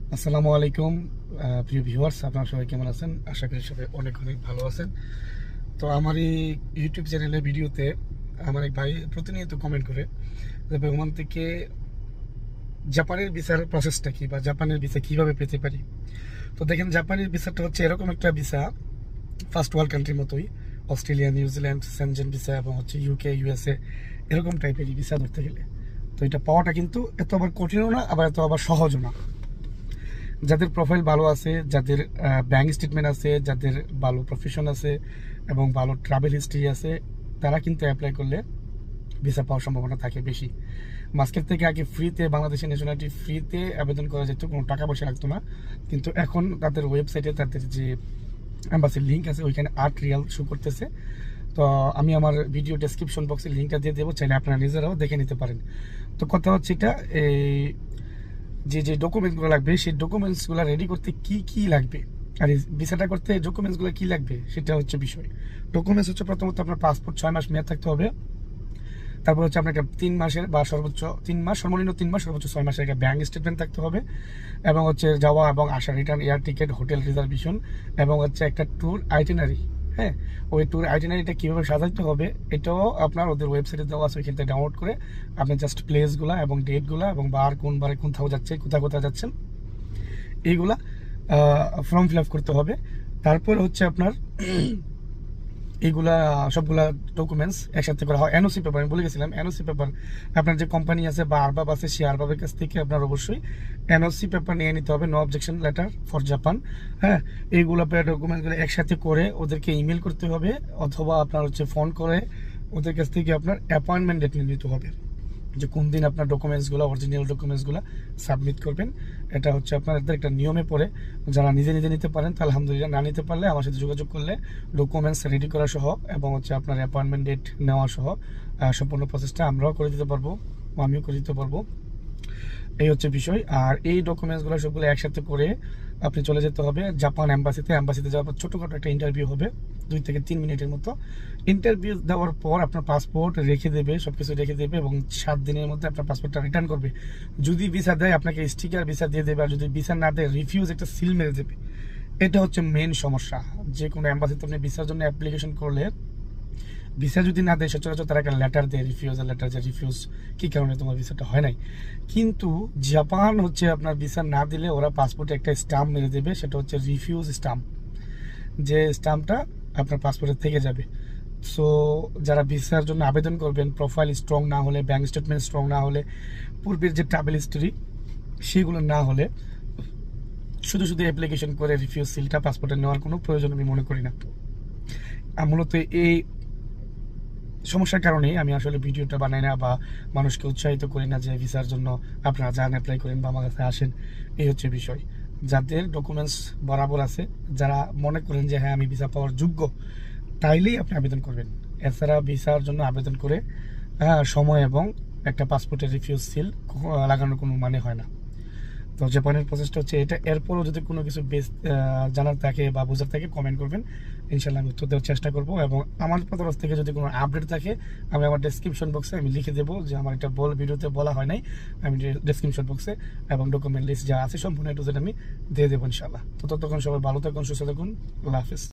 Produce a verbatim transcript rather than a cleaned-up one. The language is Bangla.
আসসালামু আলাইকুম প্রিয় ভিউয়ার্স, আপনারা সবাই কেমন আছেন? আশা করি সবাই অনেক অনেক ভালো আছেন। তো আমার এই ইউটিউব চ্যানেলের ভিডিওতে আমার এক ভাই প্রতিনিয়ত কমেন্ট করে যে ভাই, ওমান থেকে জাপানের ভিসার প্রসেসটা কি বা জাপানের ভিসা কিভাবে পেতে পারি। তো দেখেন, জাপানের ভিসাটা হচ্ছে এরকম একটা ভিসা, ফার্স্ট ওয়ার্ল্ড কান্ট্রির মতোই। অস্ট্রেলিয়া, নিউজিল্যান্ড, সেনজেন ভিসা এবং হচ্ছে ইউকে, ইউএসএ এরকম টাইপের ভিসা ধরতে গেলে। তো এটা পাওয়াটা কিন্তু এত আবার কঠিনও না, আবার এত আবার সহজও না। যাদের প্রোফাইল ভালো আছে, যাদের ব্যাংক স্টেটমেন্ট আছে, যাদের ভালো প্রফেশন আছে এবং ভালো ট্রাভেল হিস্ট্রি আছে, তারা কিন্তু অ্যাপ্লাই করলে ভিসা পাওয়ার সম্ভাবনা থাকে বেশি। মাস্কের থেকে আগে ফ্রিতে বাংলাদেশের ন্যাশনালিটি ফ্রিতে আবেদন করা যেত, কোনো টাকা পয়সা লাগতো না। কিন্তু এখন তাদের ওয়েবসাইটে তাদের যে অ্যাম্বাসির লিঙ্ক আছে, ওইখানে আট রিয়াল শো করতেছে। তো আমি আমার ভিডিও ডেসক্রিপশন বক্সে লিঙ্কটা দিয়ে দেবো, চাইলে আপনারা নিজেরাও দেখে নিতে পারেন। তো কথা হচ্ছে এটা, এই যে যে ডকুমেন্টসগুলো লাগবে, সেই ডকুমেন্টসগুলো রেডি করতে কি কি লাগবে আর এই ভিসাটা করতে ডকুমেন্টসগুলো কি লাগবে সেটা হচ্ছে বিষয়। ডকুমেন্টস হচ্ছে প্রথমত আপনার পাসপোর্ট ছয় মাস মেয়াদ থাকতে হবে। তারপর হচ্ছে আপনার একটা তিন মাসের বা সর্বোচ্চ তিন মাস সর্বনিম্ন তিন মাস সর্বোচ্চ ছয় মাসের একটা ব্যাংক স্টেটমেন্ট থাকতে হবে, এবং হচ্ছে যাওয়া এবং আসা, return air ticket, hotel reservation, এবং হচ্ছে একটা ট্যুর আইটিনারি। হ্যাঁ, ওই ট্যুর আইটিনারিটা কীভাবে সাজাইতে হবে এটাও আপনার ওদের ওয়েবসাইটে দেওয়া আছে, ওইখান থেকে ডাউনলোড করে আপনি জাস্ট প্লেসগুলো এবং ডেটগুলো এবং বার কোন বারে কোথাও যাচ্ছে, কোথায় কোথায় যাচ্ছেন, এইগুলা ফর্ম ফিল আপ করতে হবে। তারপর হচ্ছে আপনার এইগুলা সবগুলা ডকুমেন্টস একসাথে করা হয়। এনওসি পেপার, আমি বলে গেছিলাম, এনওসি পেপার আপনার যে কোম্পানি আছে বা আরবাব আছে, সেই আরবাবের কাছ থেকে আপনার অবশ্যই এনওসি পেপার নিয়ে নিতে হবে, no objection letter for Japan. হ্যাঁ, এইগুলো ডকুমেন্টগুলো একসাথে করে ওদেরকে ইমেল করতে হবে, অথবা আপনার হচ্ছে ফোন করে ওদের কাছ থেকে আপনার অ্যাপয়েন্টমেন্ট ডেট নিয়ে নিতে হবে, যে কোন দিন আপনার ডকুমেন্টসগুলো, অরিজিনাল ডকুমেন্টসগুলো সাবমিট করবেন। এটা হচ্ছে আপনাদের একটা নিয়মে পড়ে। যারা নিজে নিজে নিতে পারেন তা আলহামদুলিল্লাহ, না নিতে পারলে আমার সাথে যোগাযোগ করলে ডকুমেন্টস রেডি করা সহ এবং হচ্ছে আপনার অ্যাপয়েন্টমেন্ট ডেট নেওয়া সহ সম্পূর্ণ প্রসেসটা আমরাও করে দিতে পারবো, আমিও করে দিতে পারবো। এই হচ্ছে বিষয়। আর এই ডকুমেন্টসগুলো সবগুলো একসাথে করে আপনি চলে যেতে হবে জাপান অ্যাম্বাসিতে। অ্যাম্বাসিতে যাওয়ার পর ছোটোখাটো একটা ইন্টারভিউ হবে, দুই থেকে তিন মিনিটের মতো। ইন্টারভিউ দেওয়ার পর আপনার পাসপোর্ট রেখে দেবে, সব কিছু রেখে দেবে, এবং সাত দিনের মধ্যে আপনার পাসপোর্টটা রিটার্ন করবে। যদি ভিসা দেয় আপনাকে স্টিকার ভিসা দিয়ে দেবে, আর যদি ভিসা না দেয় রিফিউজ একটা সিল মেরে দেবে। এটা হচ্ছে মেন সমস্যা। যে কোনো অ্যাম্বাসিতে আপনি ভিসার জন্য অ্যাপ্লিকেশন করলে ভিসা যদি না দেয়, সচরাচর তারা একটা লেটার দেয়, রিফিউজাল লেটার, যে রিফিউজ কী কারণে তোমার ভিসাটা হয় নাই। কিন্তু জাপান হচ্ছে আপনার ভিসা না দিলে ওরা পাসপোর্টে একটা স্টাম্প মেরে দেবে, সেটা হচ্ছে রিফিউজ স্টাম্প, যে স্টাম্পটা আপনার পাসপোর্টে থেকে যাবে। সো যারা ভিসার জন্য আবেদন করবেন, প্রোফাইল স্ট্রং না হলে, ব্যাংক স্টেটমেন্ট স্ট্রং না হলে, পূর্বের যে ট্রাভেল হিস্ট্রি সেগুলো না হলে, শুধু শুধু অ্যাপ্লিকেশন করে রিফিউজ সিলটা পাসপোর্টে নেওয়ার কোনো প্রয়োজন আমি মনে করি না। মূলত এই সমস্যার কারণেই আমি আসলে ভিডিওটা বানাই না বা মানুষকে উৎসাহিত করি না যে ভিসার জন্য আপনারা যান, অ্যাপ্লাই করেন বা আমার কাছে আসেন। এই হচ্ছে বিষয়। যাদের ডকুমেন্টস বরাবর আছে, যারা মনে করেন যে হ্যাঁ আমি ভিসা পাওয়ার যোগ্য, তাইলেই আপনি আবেদন করবেন। এছাড়া ভিসার জন্য আবেদন করে হ্যাঁ সময় এবং একটা পাসপোর্টের রিফিউজ সিল লাগানোর কোনো মানে হয় না। তো জাপানের প্রসেসটা হচ্ছে এটা। এরপরও যদি কোনো কিছু বেশ জানার থাকে বা বোঝার থাকে কমেন্ট করবেন, ইনশাল্লাহ আমি উত্তর দেওয়ার চেষ্টা করবো। এবং আমার তরফ থেকে যদি কোনো আপডেট থাকে আমি আমার ডেসক্রিপশন বক্সে আমি লিখে দেবো, যে আমার এটা বল ভিডিওতে বলা হয় নাই, আমি ডেসক্রিপশন বক্সে এবং ডকুমেন্ট লিস্ট যা আছে সম্পূর্ণ একটু আমি দিয়ে দেবো ইনশাল্লাহ। তো ততক্ষণ সবাই ভালো থাকুন, সুস্থ থাকুন, আল্লাহ হাফিজ।